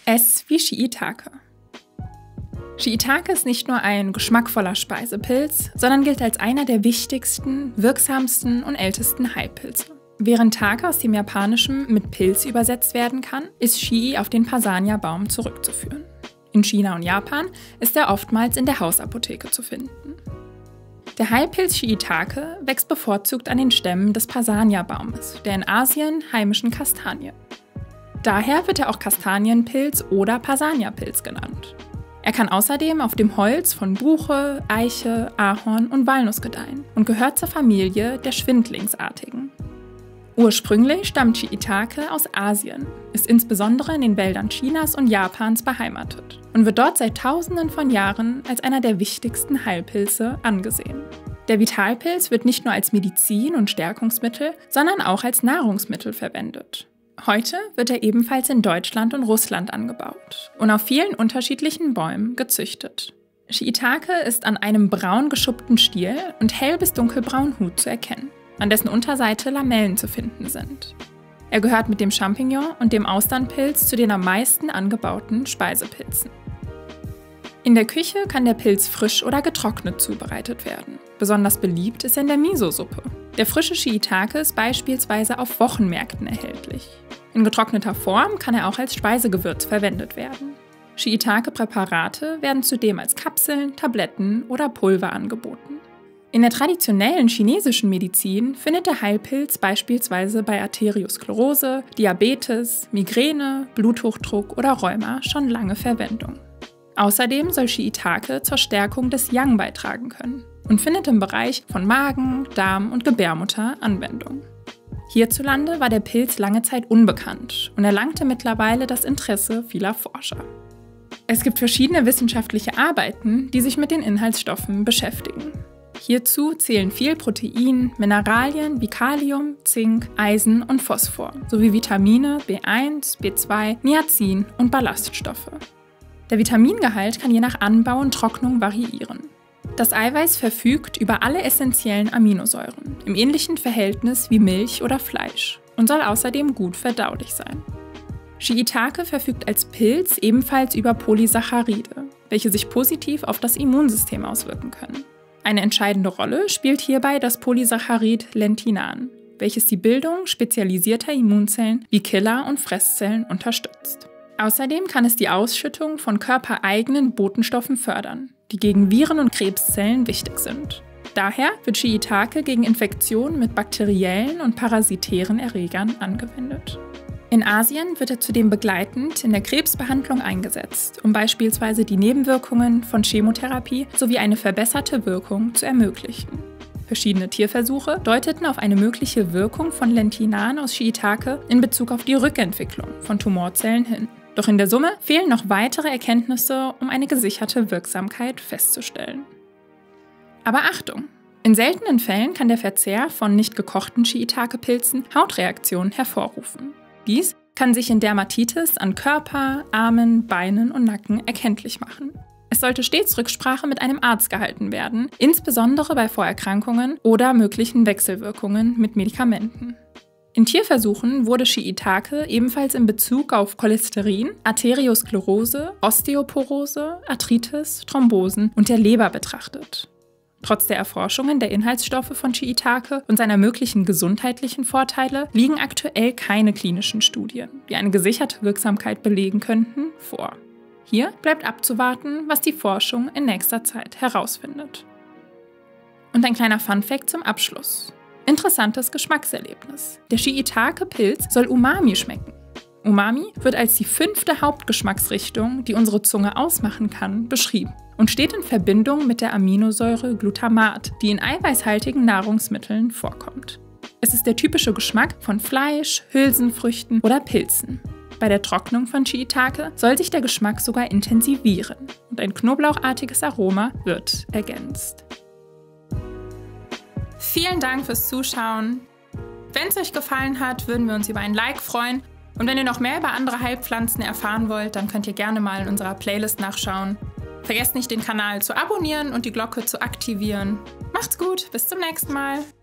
S wie Shiitake. Shiitake ist nicht nur ein geschmackvoller Speisepilz, sondern gilt als einer der wichtigsten, wirksamsten und ältesten Heilpilze. Während Take aus dem Japanischen mit Pilz übersetzt werden kann, ist Shii auf den Pasania-Baum zurückzuführen. In China und Japan ist er oftmals in der Hausapotheke zu finden. Der Heilpilz Shiitake wächst bevorzugt an den Stämmen des Pasania-Baumes, der in Asien heimischen Kastanie. Daher wird er auch Kastanienpilz oder Pasania-Pilz genannt. Er kann außerdem auf dem Holz von Buche, Eiche, Ahorn und Walnuss gedeihen und gehört zur Familie der Schwindlingsartigen. Ursprünglich stammt Shiitake aus Asien, ist insbesondere in den Wäldern Chinas und Japans beheimatet und wird dort seit Tausenden von Jahren als einer der wichtigsten Heilpilze angesehen. Der Vitalpilz wird nicht nur als Medizin und Stärkungsmittel, sondern auch als Nahrungsmittel verwendet. Heute wird er ebenfalls in Deutschland und Russland angebaut und auf vielen unterschiedlichen Bäumen gezüchtet. Shiitake ist an einem braun geschuppten Stiel und hell- bis dunkelbraunen Hut zu erkennen, an dessen Unterseite Lamellen zu finden sind. Er gehört mit dem Champignon und dem Austernpilz zu den am meisten angebauten Speisepilzen. In der Küche kann der Pilz frisch oder getrocknet zubereitet werden. Besonders beliebt ist er in der Miso-Suppe. Der frische Shiitake ist beispielsweise auf Wochenmärkten erhältlich. In getrockneter Form kann er auch als Speisegewürz verwendet werden. Shiitake-Präparate werden zudem als Kapseln, Tabletten oder Pulver angeboten. In der traditionellen chinesischen Medizin findet der Heilpilz beispielsweise bei Arteriosklerose, Diabetes, Migräne, Bluthochdruck oder Rheuma schon lange Verwendung. Außerdem soll Shiitake zur Stärkung des Yang beitragen können und findet im Bereich von Magen, Darm und Gebärmutter Anwendung. Hierzulande war der Pilz lange Zeit unbekannt und erlangte mittlerweile das Interesse vieler Forscher. Es gibt verschiedene wissenschaftliche Arbeiten, die sich mit den Inhaltsstoffen beschäftigen. Hierzu zählen viel Protein, Mineralien wie Kalium, Zink, Eisen und Phosphor sowie Vitamine B1, B2, Niacin und Ballaststoffe. Der Vitamingehalt kann je nach Anbau und Trocknung variieren. Das Eiweiß verfügt über alle essentiellen Aminosäuren, im ähnlichen Verhältnis wie Milch oder Fleisch und soll außerdem gut verdaulich sein. Shiitake verfügt als Pilz ebenfalls über Polysaccharide, welche sich positiv auf das Immunsystem auswirken können. Eine entscheidende Rolle spielt hierbei das Polysaccharid Lentinan, welches die Bildung spezialisierter Immunzellen wie Killer- und Fresszellen unterstützt. Außerdem kann es die Ausschüttung von körpereigenen Botenstoffen fördern, die gegen Viren und Krebszellen wichtig sind. Daher wird Shiitake gegen Infektionen mit bakteriellen und parasitären Erregern angewendet. In Asien wird er zudem begleitend in der Krebsbehandlung eingesetzt, um beispielsweise die Nebenwirkungen von Chemotherapie sowie eine verbesserte Wirkung zu ermöglichen. Verschiedene Tierversuche deuteten auf eine mögliche Wirkung von Lentinan aus Shiitake in Bezug auf die Rückentwicklung von Tumorzellen hin. Doch in der Summe fehlen noch weitere Erkenntnisse, um eine gesicherte Wirksamkeit festzustellen. Aber Achtung! In seltenen Fällen kann der Verzehr von nicht gekochten Shiitake-Pilzen Hautreaktionen hervorrufen. Dies kann sich in Dermatitis an Körper, Armen, Beinen und Nacken erkenntlich machen. Es sollte stets Rücksprache mit einem Arzt gehalten werden, insbesondere bei Vorerkrankungen oder möglichen Wechselwirkungen mit Medikamenten. In Tierversuchen wurde Shiitake ebenfalls in Bezug auf Cholesterin, Arteriosklerose, Osteoporose, Arthritis, Thrombosen und der Leber betrachtet. Trotz der Erforschungen der Inhaltsstoffe von Shiitake und seiner möglichen gesundheitlichen Vorteile liegen aktuell keine klinischen Studien, die eine gesicherte Wirksamkeit belegen könnten, vor. Hier bleibt abzuwarten, was die Forschung in nächster Zeit herausfindet. Und ein kleiner Funfact zum Abschluss. Interessantes Geschmackserlebnis. Der Shiitake-Pilz soll Umami schmecken. Umami wird als die 5. Hauptgeschmacksrichtung, die unsere Zunge ausmachen kann, beschrieben und steht in Verbindung mit der Aminosäure Glutamat, die in eiweißhaltigen Nahrungsmitteln vorkommt. Es ist der typische Geschmack von Fleisch, Hülsenfrüchten oder Pilzen. Bei der Trocknung von Shiitake soll sich der Geschmack sogar intensivieren und ein knoblauchartiges Aroma wird ergänzt. Vielen Dank fürs Zuschauen. Wenn es euch gefallen hat, würden wir uns über ein Like freuen. Und wenn ihr noch mehr über andere Heilpflanzen erfahren wollt, dann könnt ihr gerne mal in unserer Playlist nachschauen. Vergesst nicht, den Kanal zu abonnieren und die Glocke zu aktivieren. Macht's gut, bis zum nächsten Mal.